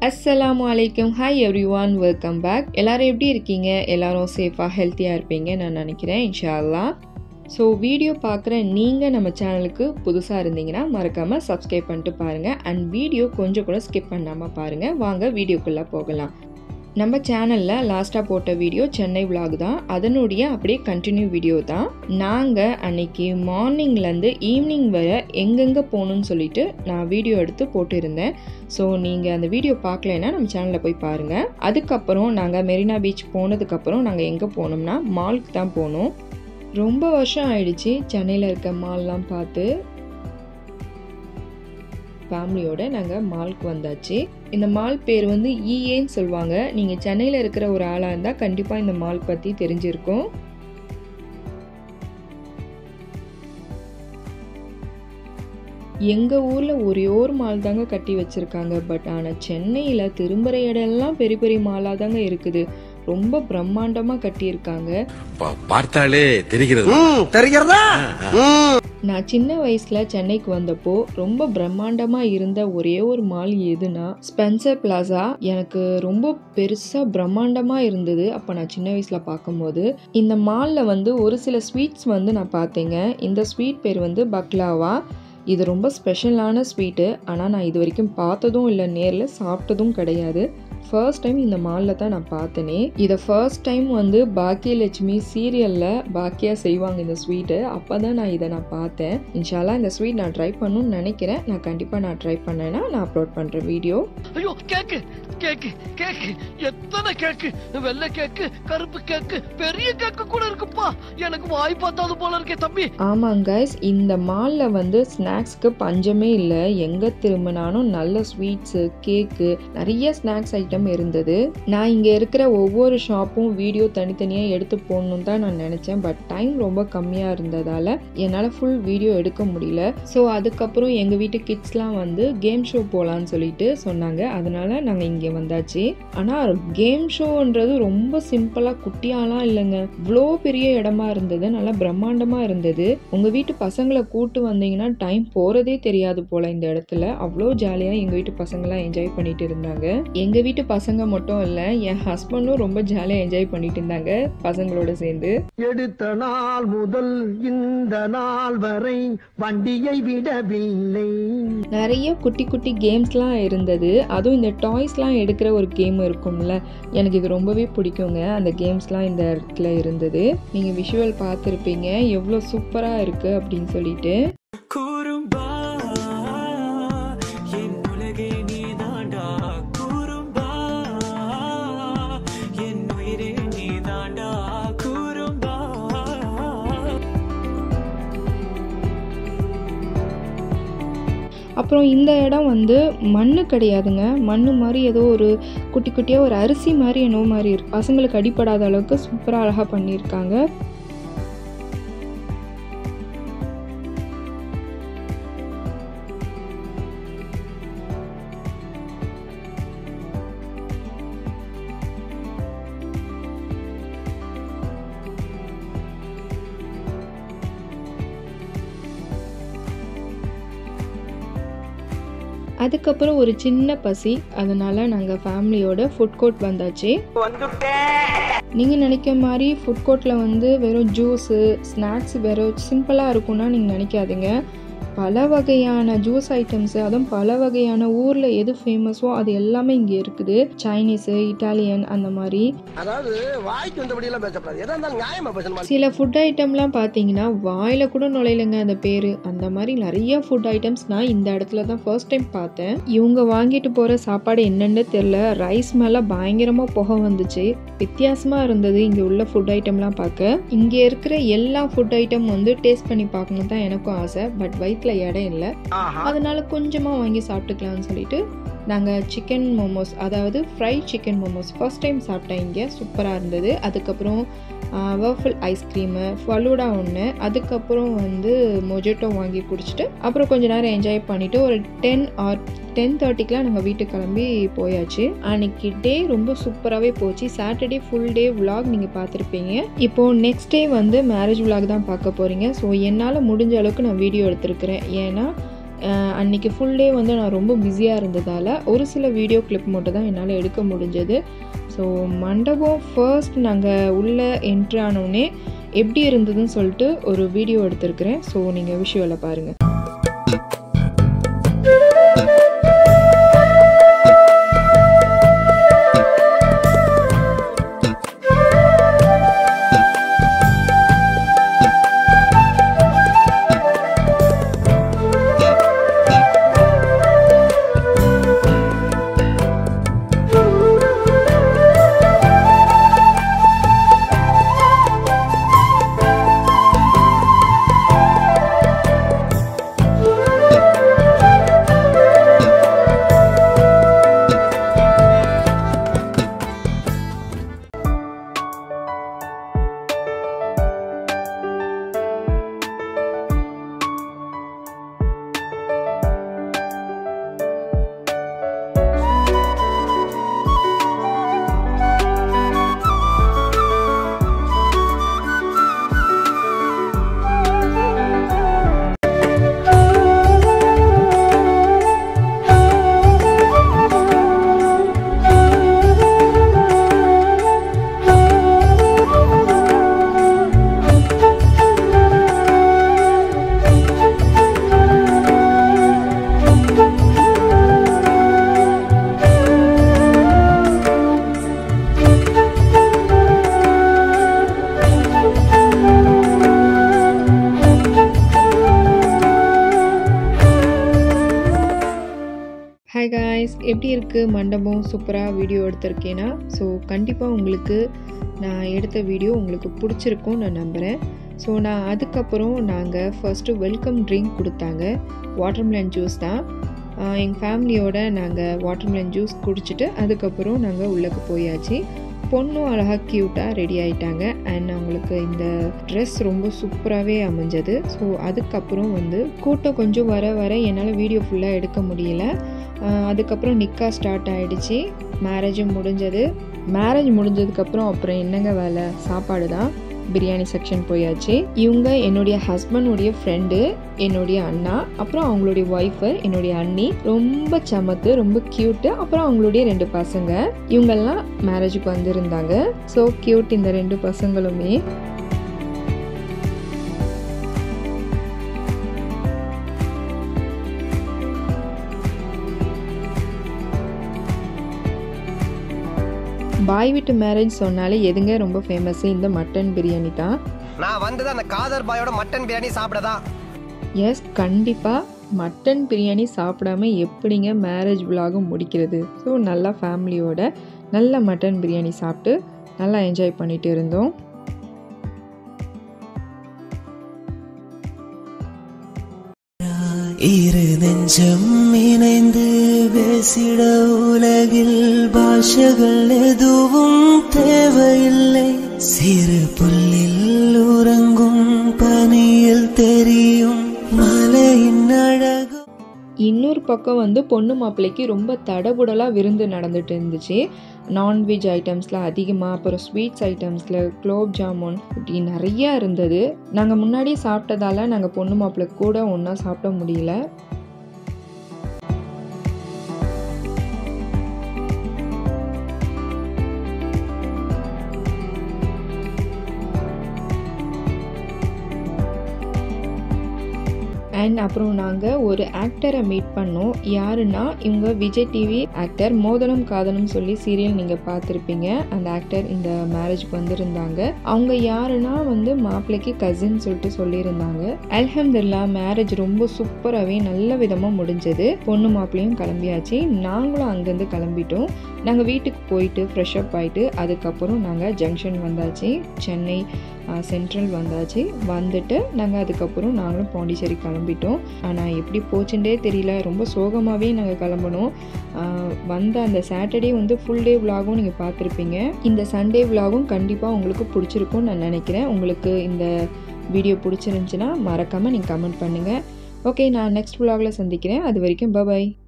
அஸ்ஸலாமு அலைக்கும். Hi everyone, welcome back. எல்லாரும் எப்படி இருக்கீங்க? எல்லாரும் சேஃபாக ஹெல்த்தியாக இருப்பீங்க நான் நினைக்கிறேன், இன்ஷா அல்லாஹ். ஸோ வீடியோ பார்க்குற நீங்கள் நம்ம சேனலுக்கு புதுசாக இருந்தீங்கன்னா மறக்காமல் சப்ஸ்கிரைப் பண்ணிட்டு பாருங்கள். அண்ட் வீடியோ கொஞ்சம் கூட ஸ்கிப் பண்ணாமல் பாருங்கள். வாங்க வீடியோக்குள்ளே போகலாம். நம்ம சேனலில் லாஸ்ட்டாக போட்ட வீடியோ சென்னை விலாக் தான். அதனுடைய அப்படியே கண்டினியூ வீடியோ தான். நாங்கள் அன்னைக்கு மார்னிங்லேருந்து ஈவினிங் வரை எங்கெங்கே போகணுன்னு சொல்லிட்டு நான் வீடியோ எடுத்து போட்டிருந்தேன். ஸோ நீங்கள் அந்த வீடியோ பார்க்கலைன்னா நம்ம சேனலில் போய் பாருங்கள். அதுக்கப்புறம் நாங்கள் மெரினா பீச் போனதுக்கப்புறம் நாங்கள் எங்கே போனோம்னா மாலுக்கு தான் போனோம். ரொம்ப வருஷம் ஆயிடுச்சு சென்னையில் இருக்க மால்லாம் பார்த்து. ஃபேமிலியோடு நாங்கள் மாலுக்கு வந்தாச்சு. இந்த மால் பேர் வந்து ஈஏன்னு சொல்லுவாங்க. நீங்கள் சென்னையில் இருக்கிற ஒரு ஆளாக இருந்தால் கண்டிப்பாக இந்த மால் பற்றி தெரிஞ்சிருக்கும். எங்கள் ஊரில் ஒரே ஒரு மால் தாங்க கட்டி வச்சுருக்காங்க. பட் ஆனால் சென்னையில் திரும்புகிற இடம்லாம் பெரிய பெரிய மாலாக தாங்க இருக்குது. ரொம்ப பிரம்மாண்டமாக கட்டியிருக்காங்க. பார்த்தாலே தெரிகிறதா? நான் சின்ன வயசில் சென்னைக்கு வந்தப்போ ரொம்ப பிரம்மாண்டமாக இருந்த ஒரே ஒரு மால் எதுனா ஸ்பென்சர் பிளாசா. எனக்கு ரொம்ப பெருசாக பிரம்மாண்டமாக இருந்தது அப்போ நான் சின்ன வயசில் பார்க்கும்போது. இந்த மாலில் வந்து ஒரு சில ஸ்வீட்ஸ் வந்து நான் பார்த்தேங்க. இந்த ஸ்வீட் பேர் வந்து பக்லாவா. இது ரொம்ப ஸ்பெஷலான ஸ்வீட்டு. ஆனால் நான் இது வரைக்கும் பார்த்ததும் இல்லை, நேரில் சாப்பிட்டதும் கிடையாது. ஃபர்ஸ்ட் டைம் இந்த மாலில் தான் நான் பார்த்தேனே. இதை ஃபர்ஸ்ட் டைம் வந்து பாக்கியலட்சுமி சீரியலில் பாக்கியா செய்வாங்க இந்த ஸ்வீட்டு. அப்போ தான் நான் பார்த்தேன். இன்ஷால்லா இந்த ஸ்வீட் நான் ட்ரை பண்ணணும்னு நினைக்கிறேன். நான் கண்டிப்பாக நான் ட்ரை பண்ணேன்னா நான் அப்லோட் பண்ணுறேன் வீடியோ. ஐயோ, கேக்கு கேக்கு கேக்கு, எத்தனை கேக்கு! வெள்ளை கேக்கு, கருப்பு கேக்கு, பெரிய கேக்கு கூட இருக்குப்பா. எனக்கு வாய் பார்த்தாது போல இருக்கே தம்பி. ஆமாங்க கைஸ், இந்த மாலில் வந்து ஸ்நாக்ஸ்க்கு பஞ்சமே இல்லை. எங்கே திரும்பினாலும் நல்ல ஸ்வீட்ஸு, கேக்கு, நிறைய ஸ்நாக்ஸ் ஐட்டம் இருந்தது. நான் இங்கே இருக்கிற ஒவ்வொரு ஷாப்பும் வீடியோ தனித்தனியாக எடுத்து போடணும் தான் நான் நினச்சேன். பட் டைம் ரொம்ப கம்மியாக இருந்ததால் என்னால் ஃபுல் வீடியோ எடுக்க முடியல. ஸோ அதுக்கப்புறம் எங்கள் வீட்டு கிட்ஸ்லாம் வந்து கேம் ஷோ போகலான்னு சொல்லிட்டு சொன்னாங்க. அதனால் நாங்கள் இங்கே வந்தாச்சு. ஆனால் கேம் ஷோன்றது ரொம்ப சிம்பிளாக குட்டியாலாம் இல்லைங்க. இவ்வளோ பெரிய இடமா இருந்தது, நல்லா பிரம்மாண்டமாக இருந்தது. உங்கள் வீட்டு பசங்களை கூட்டு வந்தீங்கன்னா டைம் போகிறதே தெரியாது போல் இந்த இடத்துல. அவ்வளோ ஜாலியாக எங்கள் வீட்டு பசங்களாம் என்ஜாய் பண்ணிட்டு இருந்தாங்க. எங்கள் வீட்டு பசங்க மட்டும் இல்லை, என் ஹஸ்பண்டும் ரொம்ப ஜாலியாக என்ஜாய் பண்ணிட்டு இருந்தாங்க பசங்களோட சேர்ந்து. எடுத்த நாள் முதல் இந்த நாள் வரை வண்டியை விடவில்லை. நிறைய குட்டி குட்டி கேம்ஸ்லாம் இருந்தது. அதுவும் இந்த டாய்ஸ்லாம் எடுக்கிற ஒரு கேம் இருக்கும்ல, எனக்கு இது ரொம்பவே பிடிக்குங்க. அந்த கேம்ஸ்லாம் இந்த இடத்துல இருந்தது. நீங்கள் விஷுவல் பார்த்துருப்பீங்க எவ்வளோ சூப்பராக இருக்குது அப்படின்னு சொல்லிட்டு. அப்புறம் இந்த இடம் வந்து மண்ணு கிடையாதுங்க. மண்ணு மாதிரி ஏதோ ஒரு குட்டி குட்டியாக ஒரு அரிசி மாதிரி என்னோ மாதிரி இருக்கு. பசங்களுக்கு அடிப்படாத அளவுக்கு சூப்பராக அழகாக பண்ணியிருக்காங்க. அதுக்கப்புறம் ஒரு சின்ன பசி, அதனால் நாங்கள் ஃபேமிலியோட ஃபுட் கோர்ட் வந்தாச்சு. நீங்கள் நினைக்கிற மாதிரி ஃபுட் கோர்ட்டில் வந்து வெறும் ஜூஸு, ஸ்நாக்ஸ் வெறும் சிம்பிளாக இருக்கும்னா நீங்கள் நினைக்காதீங்க. பல வகையான ஜூஸ் ஐட்டம்ஸு, அதுவும் பல வகையான ஊரில் எது ஃபேமஸோ அது எல்லாமே இங்கே இருக்குது. சைனீஸு, இட்டாலியன், அந்த மாதிரி. சில ஃபுட் ஐட்டம்லாம் பார்த்தீங்கன்னா வாயில் கூட நுழையிலங்க அந்த பேர். அந்த மாதிரி நிறைய ஃபுட் ஐட்டம்ஸ் நான் இந்த இடத்துல தான் ஃபர்ஸ்ட் டைம் பார்த்தேன். இவங்க வாங்கிட்டு போகிற சாப்பாடு என்னென்னு தெரில. ரைஸ் மேலே பயங்கரமாக புகை வந்துச்சு. வித்தியாசமாக இருந்தது இங்கே உள்ள ஃபுட் ஐட்டம்லாம் பார்க்க. இங்கே இருக்கிற எல்லா ஃபுட் ஐட்டம் வந்து டேஸ்ட் பண்ணி பார்க்கணும் தான் எனக்கும் ஆசை. பட் வயிற்றுல இடம் இல்லை, அதனால கொஞ்சமாக வாங்கி சாப்பிட்டுக்கலாம்னு சொல்லிட்டு நாங்கள் சிக்கன் மோமோஸ், அதாவது fried chicken momos first time சாப்பிட்டேன் இங்கே. சூப்பராக இருந்தது. அதுக்கப்புறம் வர்ஃபிள் ஐஸ்கிரீமு, ஃபலூடா ஒன்று, அதுக்கப்புறம் வந்து மொஜிட்டோ வாங்கி குடிச்சிட்டு அப்புறம் கொஞ்சம் நேரம் என்ஜாய் பண்ணிவிட்டு ஒரு 10 or 10:30க்குலாம் நாங்கள் வீட்டுக்கு கிளம்பி போயாச்சு. அன்னைக்கு டே ரொம்ப சூப்பராகவே போச்சு. சாட்டர்டே ஃபுல் டே விலாக் நீங்கள் பார்த்துருப்பீங்க. இப்போது நெக்ஸ்ட் டே வந்து மேரேஜ் விலாக் தான் பார்க்க போகிறீங்க. ஸோ என்னால் முடிஞ்ச அளவுக்கு நான் வீடியோ எடுத்திருக்கிறேன். ஏன்னா அன்றைக்கி ஃபுல் டே வந்து நான் ரொம்ப பிஸியாக இருந்ததால் ஒரு சில வீடியோ கிளிப் மட்டும் தான் என்னால் எடுக்க முடிஞ்சது. ஸோ மண்டபம் ஃபர்ஸ்ட் நாங்கள் உள்ளே என்ட்ரி ஆனோடனே எப்படி இருந்ததுன்னு சொல்லிட்டு ஒரு வீடியோ எடுத்திருக்கிறேன். ஸோ நீங்கள் விஷுவலில் பாருங்கள். ஹாய் காய்ஸ், எப்படி இருக்குது மண்டபம்? சூப்பராக வீடியோ எடுத்திருக்கேன்னா ஸோ கண்டிப்பாக உங்களுக்கு நான் எடுத்த வீடியோ உங்களுக்கு பிடிச்சிருக்கும் நான் நம்புகிறேன். ஸோ நான் அதுக்கப்புறம் நாங்கள் ஃபர்ஸ்ட்டு வெல்கம் ட்ரிங்க் கொடுத்தாங்க. வாட்டர்மெலன் ஜூஸ் தான். எங்கள் ஃபேமிலியோட நாங்கள் வாட்டர்மெலன் ஜூஸ் குடிச்சிட்டு அதுக்கப்புறம் நாங்கள் உள்ளே போயாச்சு. பொண்ணும் அழகாக க்யூட்டாக ரெடி ஆகிட்டாங்க. அண்ட் அவங்களுக்கு இந்த ட்ரெஸ் ரொம்ப சூப்பராகவே அமைஞ்சது. ஸோ அதுக்கப்புறம் வந்து கூட்டம் கொஞ்சம் வர வர என்னால் வீடியோ ஃபுல்லாக எடுக்க முடியல. அதுக்கப்புறம் நிக்கா ஸ்டார்ட் ஆகிடுச்சு. மேரேஜும் முடிஞ்சது. மேரேஜ் முடிஞ்சதுக்கப்புறம் அப்புறம் என்னங்க வேலை, சாப்பாடு தான். பிரியாணி செக்ஷன் போயாச்சு. இவங்க என்னுடைய ஹஸ்பண்டுடைய ஃப்ரெண்டு, என்னுடைய அண்ணா, அப்புறம் அவங்களுடைய ஒய்ஃபு என்னுடைய அண்ணி. ரொம்ப சமத்து, ரொம்ப க்யூட்டு. அப்புறம் அவங்களுடைய 2 பசங்க. இவங்கெல்லாம் மேரேஜுக்கு வந்திருந்தாங்க. ஸோ க்யூட் இந்த 2 பசங்களுமே. பாய் வீட்டு மேரேஜ் சொன்னாலே எதுங்க ரொம்ப ஃபேமஸ்? இந்த மட்டன் பிரியாணி தான். நான் வந்தது அந்த காதர் பாயோட மட்டன் பிரியாணி சாப்பிடதான். எஸ், கண்டிப்பாக மட்டன் பிரியாணி சாப்பிடாம எப்படிங்க மேரேஜ் விலாகும் முடிக்கிறது? ஸோ நல்லா ஃபேமிலியோட நல்ல மட்டன் பிரியாணி சாப்பிட்டு நல்லா என்ஜாய் பண்ணிட்டு இருந்தோம். இரு நெஞ்சம் இணைந்து பேசிட உலகில் பாஷைகள் எதுவும் தேவையில்லை. சிறு புல்லில் உறங்கும் பனியில் தெரியும் மலையின் அழகு. இன்னொரு பக்கம் வந்து பொண்ணு மாப்பிள்ளைக்கு ரொம்ப தடபுடலாக விருந்து நடந்துட்டு இருந்துச்சு. நான்வெஜ் ஐட்டம்ஸ்லாம் அதிகமாக, அப்புறம் ஸ்வீட்ஸ் ஐட்டம்ஸில் குலோப் ஜாமுன் இப்படி நிறையா இருந்தது. நாங்கள் முன்னாடியே சாப்பிட்டதால நாங்கள் பொண்ணு மாப்பிள்ளை கூட ஒன்றா சாப்பிட முடியல. அண்ட் அப்புறம் நாங்கள் ஒரு ஆக்டரை மீட் பண்ணோம். யாருன்னா இவங்க விஜய் டிவி ஆக்டர். மோதலும் காதலும் சொல்லி சீரியல் நீங்கள் பார்த்துருப்பீங்க. அந்த ஆக்டர் இந்த மேரேஜுக்கு வந்திருந்தாங்க. அவங்க யாருன்னா வந்து மாப்பிள்ளைக்கு கசின் சொல்லிட்டு சொல்லியிருந்தாங்க. அல்ஹம்துலில்லாஹ் மேரேஜ் ரொம்ப சூப்பராகவே நல்ல விதமாக முடிஞ்சது. பொண்ணு மாப்பிள்ளையும் கிளம்பியாச்சு. நாங்களும் அங்கேருந்து கிளம்பிட்டோம். நாங்கள் வீட்டுக்கு போயிட்டு ஃப்ரெஷ்அப் ஆகிட்டு அதுக்கப்புறம் நாங்கள் ஜங்ஷன் வந்தாச்சு. சென்னை சென்ட்ரல் வந்தாச்சு. வந்துட்டு நாங்கள் அதுக்கப்புறம் நாங்களும் பாண்டிச்சேரி கிளம்பிட்டோம். ஆனால் எப்படி போச்சுட்டே தெரியல. ரொம்ப சோகமாகவே நாங்கள் கிளம்பணும். வந்த அந்த சாட்டர்டே வந்து ஃபுல் டே விலாகும் நீங்கள் பார்த்துருப்பீங்க. இந்த சண்டே விலாகும் கண்டிப்பாக உங்களுக்கு பிடிச்சிருக்கும்னு நான் நினைக்கிறேன். உங்களுக்கு இந்த வீடியோ பிடிச்சிருந்துச்சுன்னா மறக்காமல் நீங்கள் கமெண்ட் பண்ணுங்கள். ஓகே, நான் நெக்ஸ்ட் விலாகில் சந்திக்கிறேன். அது வரைக்கும் பாய்.